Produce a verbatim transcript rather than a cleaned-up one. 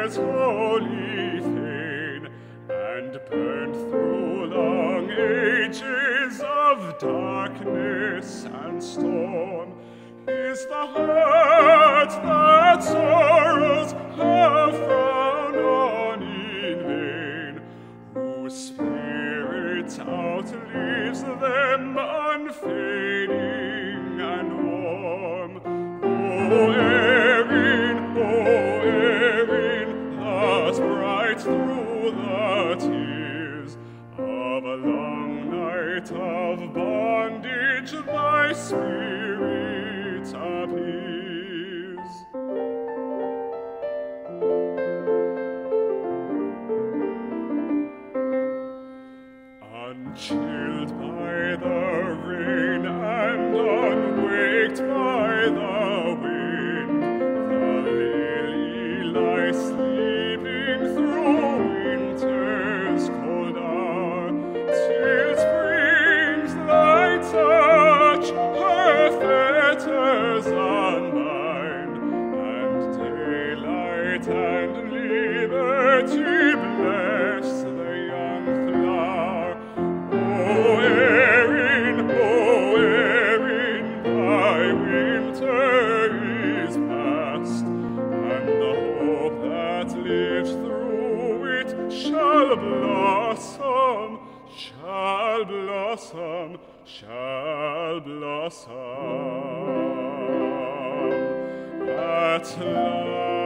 his holy fane, and burnt through long ages of darkness and storm, is the heart that sorrows have frowned on in vain, whose spirit outlives them unfading and warm. O Erin, O Erin, thus bright through the tears of a long night of bondage thy spirit appears. Unchilled by the rain and unwaked by the wind, the lily lies sleeping through winter's cold hour, till spring's light touch her fetters unbind, and daylight and liberty bless the young flower. O Erin, O Erin, thy winter is past, and the hope that lives through it shall blossom, shall blossom, shall blossom at last.